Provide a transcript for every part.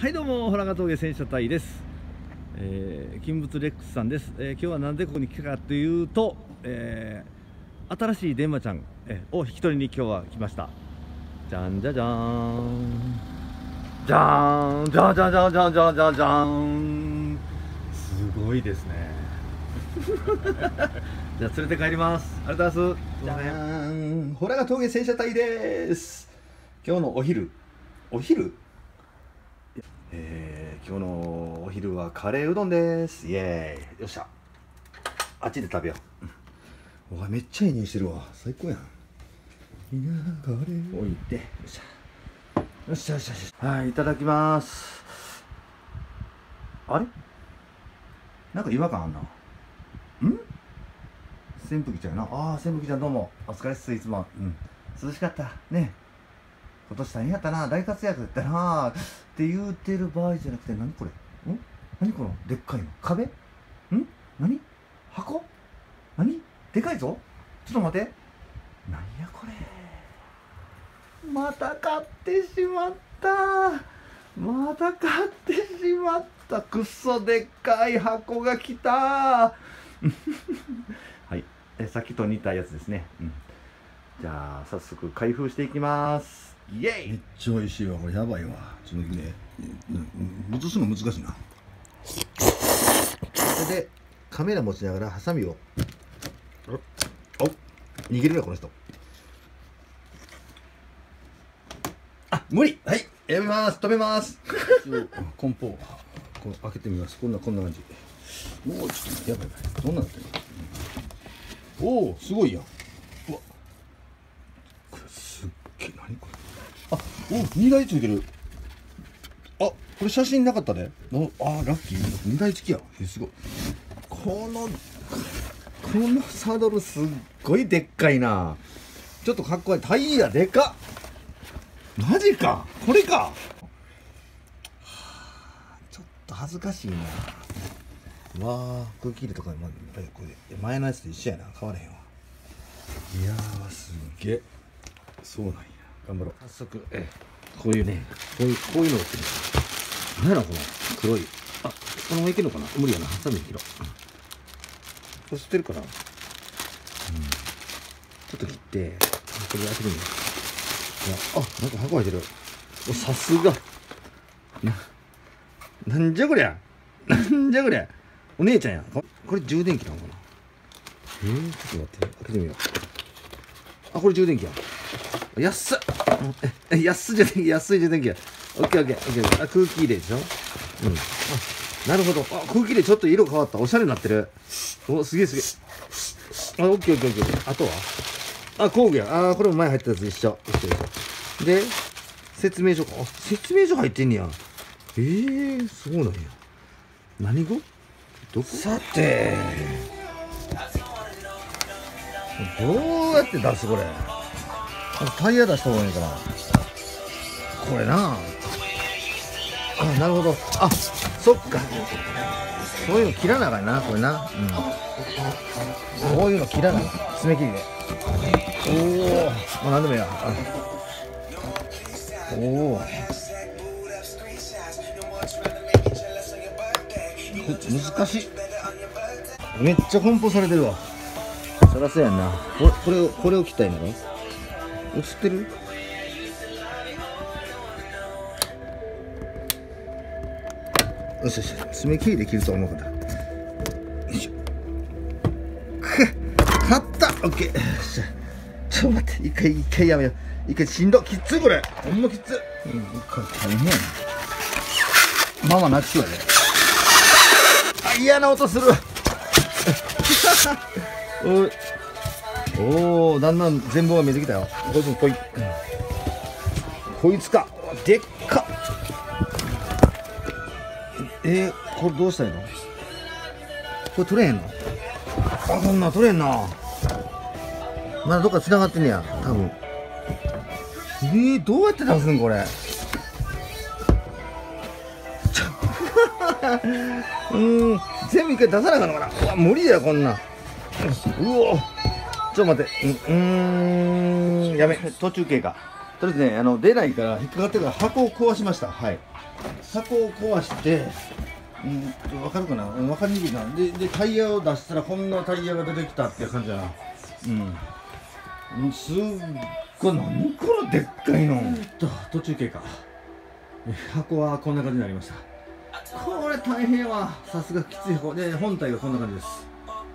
はいどうも、ホラガ峠戦車隊です。金物レックスさんです。今日はなんでここに来たかというと、新しい電話ちゃん、を引き取りに今日は来ました。じゃんじゃじゃーん。じゃーんじゃじゃじゃじゃじゃじゃじゃーん。すごいですね。じゃあ連れて帰ります。ありがとうございます。 じゃーん、ホラガ峠戦車隊です。今日のお昼今日のお昼はカレーうどんです。イエーイ。よっしゃ、あっちで食べよう。わ、めっちゃいい匂いしてるわ。最高やん。いやー、カレー置いて、よっしゃよっしゃよっしゃよっしゃ。はい、いただきます。あれ、なんか違和感あんな。扇風機ちゃんやな。ああ、扇風機ちゃんどうもお疲れっす。いつも涼しかったね。今年大変やったな、大活躍やったなって言うてる場合じゃなくて、何これ、何このでっかいの壁、何箱、何でかいぞ。ちょっと待って、何やこれ、また買ってしまった。また買ってしまった。くっそでっかい箱が来た。はい、さっきと似たやつですね。じゃあ早速開封していきます。イエイ。めっちゃ美味しいわ。これやばいわ。ちょっとね、移すの難しいな。それでカメラ持ちながらハサミを逃げるなこの人。あ、無理。はい、やめます。止めます。梱包こう開けてみます。こんな感じ。もうちょっとやばい。どんなのってる。おお、すごいやん。うわ、これすっげえ。何これ。あ、お、2台ついてる。あ、これ写真なかったで。あ、ラッキー。2台付きや。すごい。このサドルすっごいでっかいな。ちょっとかっこいい。タイヤでかっ。マジか。これか。ちょっと恥ずかしいな。わあ、空気入れとか、これ前のやつと一緒やな。変わらへんわ。いやー、すっげえ。そうなんや。頑張ろう。早速、こういうね、こういうのを切る。何やろこの黒い。あ、このままいけるのかな。無理やな。ハサミ切ろう。これ吸ってるから。ちょっと切って、これ開けてみよう。あ、なんか箱入ってる。さすが。なんじゃこりゃ。なんじゃこりゃ。お姉ちゃんや。これ充電器なのかな。ちょっと待って。開けてみよう。あ、これ充電器や。安っ。安い充電器や。オッケー。あ、空気入れでしょ。あ、なるほど。あ、空気入れちょっと色変わった。おしゃれになってる。お、すげえ。あ、オッケー。あとは、あ、工具や。あ、これも前入ったやつ一緒。で、説明書か。あ、説明書入ってんねや。そうなんや。何語？どこ？さて、どうやって出すこれ。タイヤ出した方がいいかな。これな。あ、なるほど。あ、そっか。そういうの切らなあかんな、これな。こういうの切らなあかん。爪切りで。おお、まあなんでもいいや。おお。難しい。めっちゃ梱包されてるわ。そらそうやんな。これを切ったらいいのか。映ってる？よし。爪切りで切ると思うから。よいしょ。買った。オッケー。ちょっと待って。一回やめよう。一回しんど。きついこれ。ほんまきつい。大変やな。ママ泣きそうやで。あ、嫌な音する。おお、だんだん全貌が見えてきたよ。こいつか。でっか。これどうしたらいいの？これ取れへんの？あ、こんなん取れんな。まだどっか繋がってんねや、多分。どうやって出すんこれ。全部一回出さなあかんのかな。うわ、無理だよこんなん。うお、ちょっと待って。やめ、途中経過。 とりあえずね、出ないから引っかかってるから箱を壊しました。はい。箱を壊して、わかるかな、わかりにくいな。で、タイヤを出したらこんなタイヤが出てきたっていう感じだな。すっごい、何このでっかいの。途中経過。箱はこんな感じになりました。これ大変はさすがきつい箱で、本体がこんな感じです。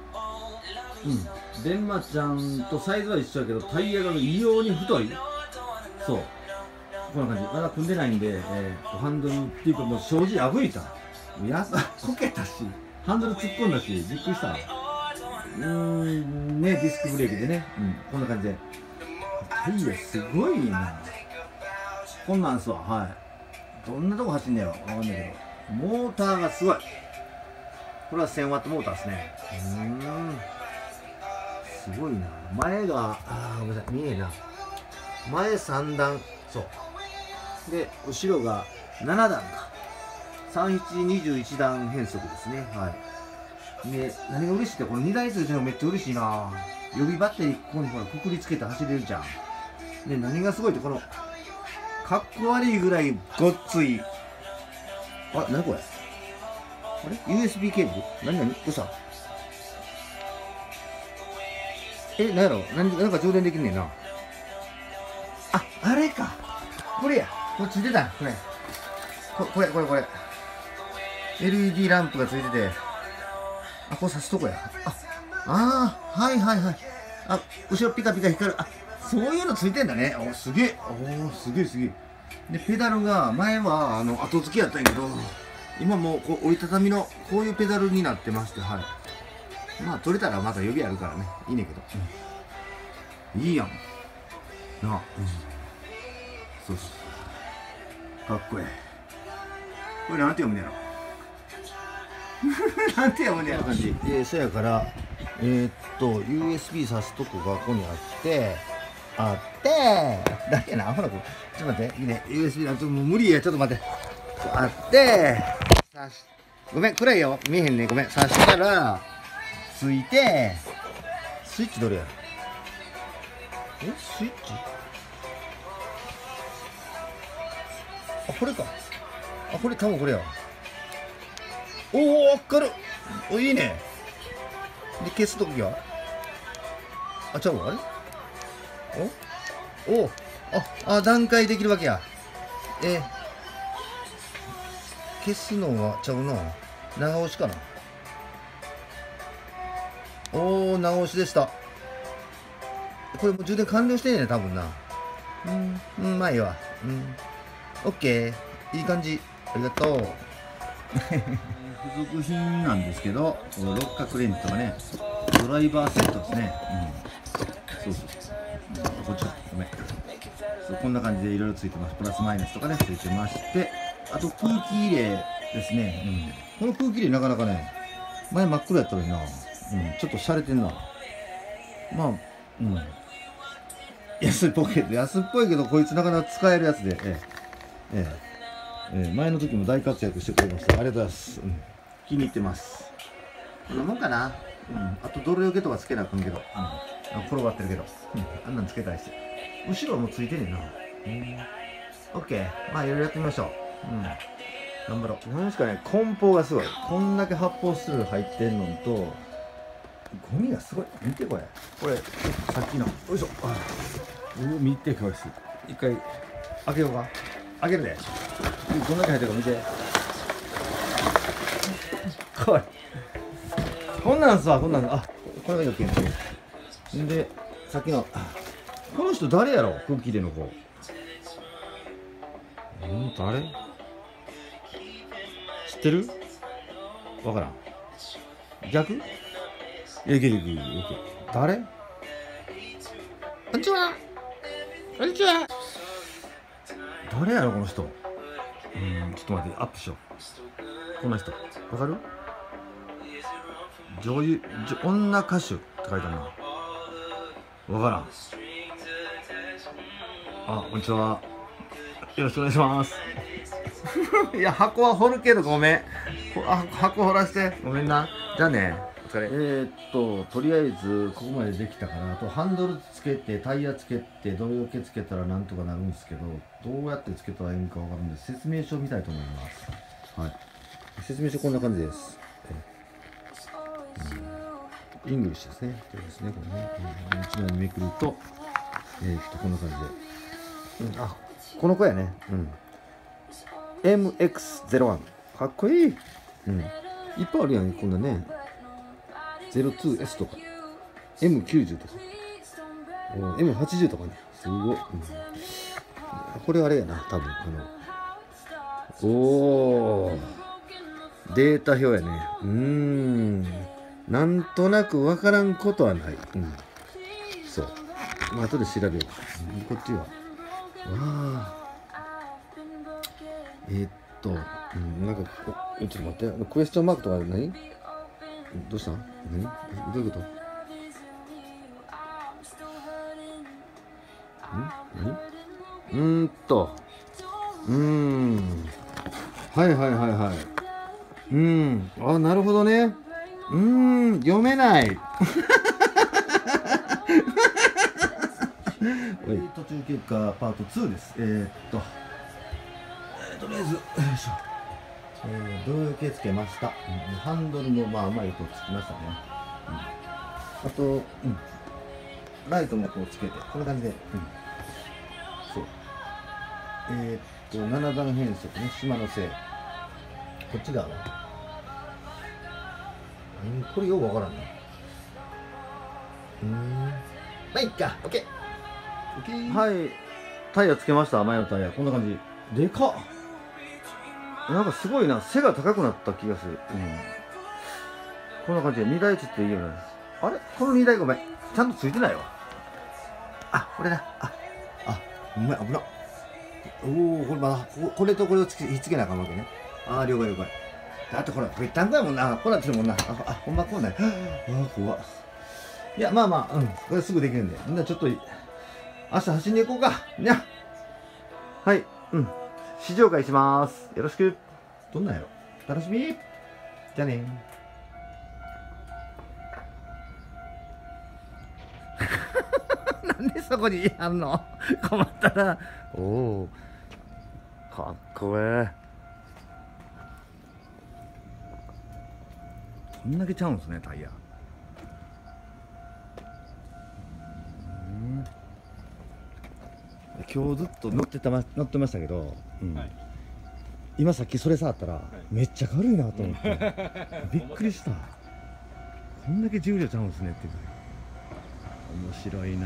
デンマちゃんとサイズは一緒だけどタイヤが異様に太い。そうこんな感じ。まだ組んでないんで、ハンドルっていうかもう正直破いた。こけたしハンドル突っ込んだしびっくりした。ね、ディスクブレーキでね、こんな感じでタイヤすごいな。こんなんすわ。はい。どんなとこ走んねやろわかんないけど、モーターがすごい。これは 1000W モーターですね。すごいな。前がごめんなさい、見えな。前3段、そうで後ろが7段か。31段変速ですね。はい。で何が嬉しいって、この2台ついてるのめっちゃ嬉しいな。予備バッテリーここにほらくくりつけて走れるじゃん。で何がすごいって、このかっこ悪いぐらいごっつい。何これ、あれ USB ケーブル、どうした。何やろ、なんか充電できんねんな。あれか、これや、これついてた。これ LED ランプがついてて、これ挿すとこや。はいはいはい。後ろピカピカ光る。そういうのついてんだね。すげえ。すげえ。でペダルが前は後付けやったんやけど、今もう折りたたみのこういうペダルになってまして、はい。まあ取れたらまた予備あるからね、いいねんけど、いいやんなあ。そうかっこええ。これなんて読むんやろなんて読むんやろ感じ。そやからUSB 挿すとこがここにあってだけな。ほら、ちょっと待って、いいね、 USB なんてもう無理や。ちょっと待って、ごめん、暗いよ、見えへんね。ごめん、挿したらついて、スイッチどれや。スイッチ、これか。これ多分これや。明るい。いいね。で消すときはちゃうわ。段階できるわけや。消すのはちゃうな。長押しかな。長押しでした。これもう充電完了してんねん多分な。まあいいわ。オッケー、いい感じ。ありがとう。付属品なんですけど、六角レンチとかね、ドライバーセットですね。こっちごめん。こんな感じでいろいろついてます。プラスマイナスとかねついてまして、あと空気入れですね。この空気入れなかなかね、前真っ黒やったのにな。ちょっと洒落てんな。安っぽいけど、こいつなかなか使えるやつで、前の時も大活躍してくれました。ありがとうございます。気に入ってます。こんなもんかな。あと泥よけとかつけなあかんけど、転がってるけど、あんなんつけたりして。後ろもついてんねんな。オッケー。まあいろいろやってみましょう。頑張ろう。なんですかね、梱包がすごい。こんだけ発泡スチロール入ってんのと、ゴミがすごい。見てこれ。さっきの。よいしょ。見てこれ。一回開けようか。開けるで。どんだけ入ってるか見て。こんなんさ、これが余計んで、さっきのこの人誰やろ。空気入れの子。誰？知ってる？わからん。逆？誰？こんにちは。誰やろこの人。ちょっと待って、アップしよう。この人わかる？女歌手って書いてあるな。わからん。こんにちは。よろしくお願いします。いや、箱は掘るけどごめん。箱掘らしてごめんな。じゃあね。 お疲れ。とりあえずここまでできたから、あとハンドルつけてタイヤつけて泥よけつけたらなんとかなるんですけど、どうやってつけたらいいのかわかるんで説明書を見たいと思います。はい、説明書こんな感じです。イングリッシュですね。これですね、これね。一枚にめくると、こんな感じで。あ、この子やね。MX-01。かっこいい。いっぱいあるやん、こんなね。02S とか、M90 とか、M80 とかね。すごい。これあれやな、多分。おー。データ表やね。なんとなくわからんことはない。そう。まあ、後で調べよう。こっちは。わあ。なんか、ちょっと待って。クエスチョンマークとか何？どうした？何？どういうこと？はいはいはいはい。あ、なるほどね。読めない。途中経過パート2です。とりあえず、よいしょ。泥よけつけました。ハンドルもまあうまいことつきましたね。あと、ライトもこうつけて、こんな感じで。そう。7段変速ね、島のせい。こっち側は。これよくわからんね。まあいいか、オッケー。はい、タイヤつけました。前のタイヤこんな感じ。でかっ。なんかすごいな、背が高くなった気がする。こんな感じで荷台つっていいよね。あれ、この荷台ごめん、ちゃんとついてないわ。あ、これだ。お前危な。おお、これまだこれとこれをひっつけなあかんわけね。了解了解。だってこれぺったんこやもんな。こうなってるもんな。ほんまこうない。怖っ。いや、まあまあ、これすぐできるんで。ちょっと明日走りに行こうか。にゃ。はい、試乗会します。よろしく。どんなんやろ。楽しみ。じゃあね。なんでそこにやんの？困ったら。おお。かっこええ。こんだけちゃうんですね、タイヤ。今日ずっと乗ってましたけど、今さっきそれ触ったら、めっちゃ軽いなと思ってびっくりした。こんだけ重量ちゃうんですねっていう。面白いな。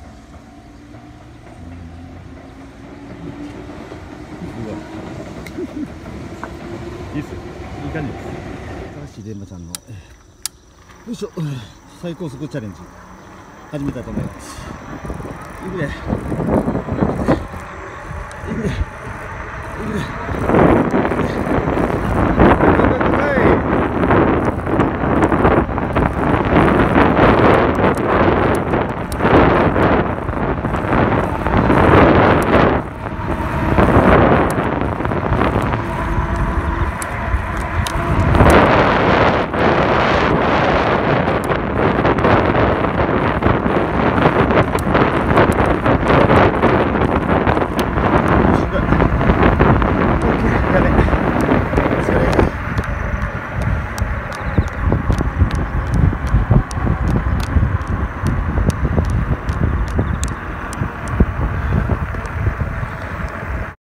いいっすよ、いい感じです。新しい電馬ちゃんのよいしょ、最高速チャレンジ始めたいと思います。いくでいくでいくで。